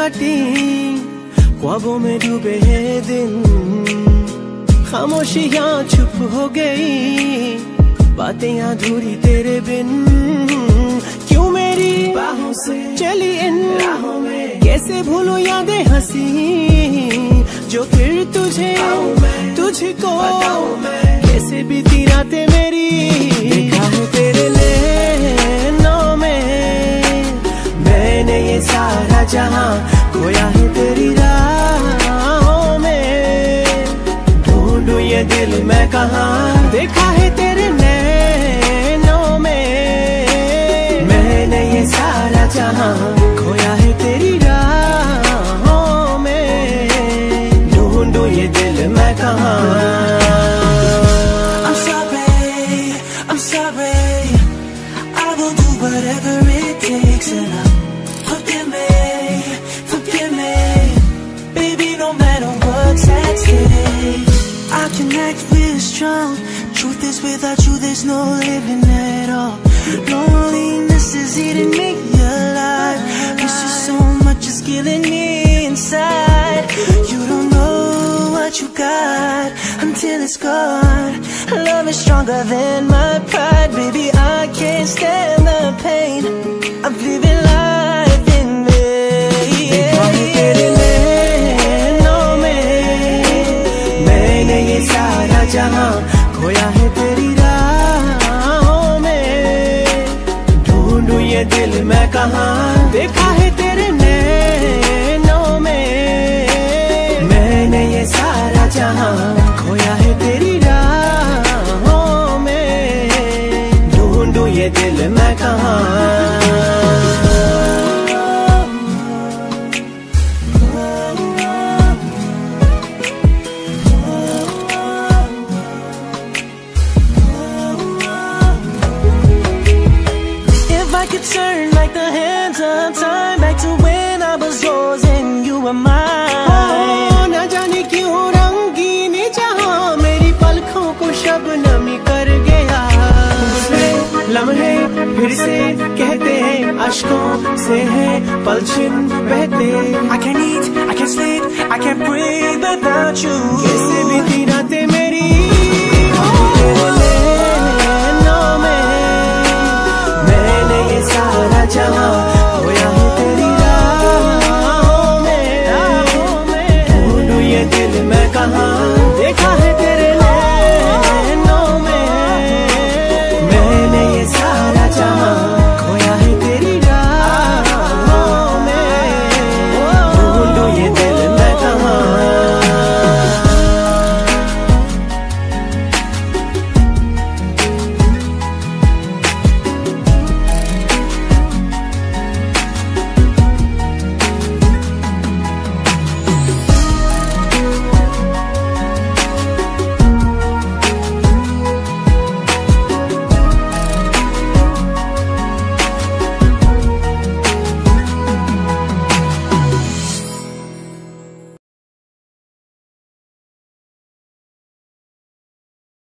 काटी, ख्वाबों में डूबे हैं दिन, खामोशियां चुप हो गई, बातें अधूरी तेरे बिन। क्यों मेरी बाहों से चली इन राहों में, कैसे भूलूं यादें हंसी जो फिर तुझको कैसे बीती रातें मेरी। देखा है तेरे नैनों में मैंने ये सारा जहां, खोया है तेरी राहों में, ढूंढूं ये दिल मैं कहाँ। देखा है तेरे नैनों में मैंने ये सारा जहां, खोया है तेरी राहों में, ढूंढूं ये दिल मैं कहाँ। I'm sorry, I will do whatever it takes, and forgive me, baby, no matter what's at stake. I can act real strong, truth is without you there's no living at all. Loneliness is eating me alive, miss you so much it's killing me inside. You don't know what you got until it's gone. Love is stronger than my pride, baby, I can't stand the pain of living life in vain. देखा है तेरे नैनों में मैंने ये सारा जहां, खोया है तेरी राहों में, ढूंढूं ये दिल मैं कहाँ। देखा है तेरे नैनों में मैंने ये सारा जहां, खोया है तेरी राहों में, ढूंढूं ये दिल मैं कहाँ। I could turn like the hands of time back to when I was yours and you were mine. Oh, ना जाने क्यों रंगीन जहां मेरी पलकों को शबनमी कर गया। लम्हे फिर से कहते हैं अश्कों से है पलछिन बहते। I can't eat, I can't sleep, I can't breathe without you. कैसे बीती रातें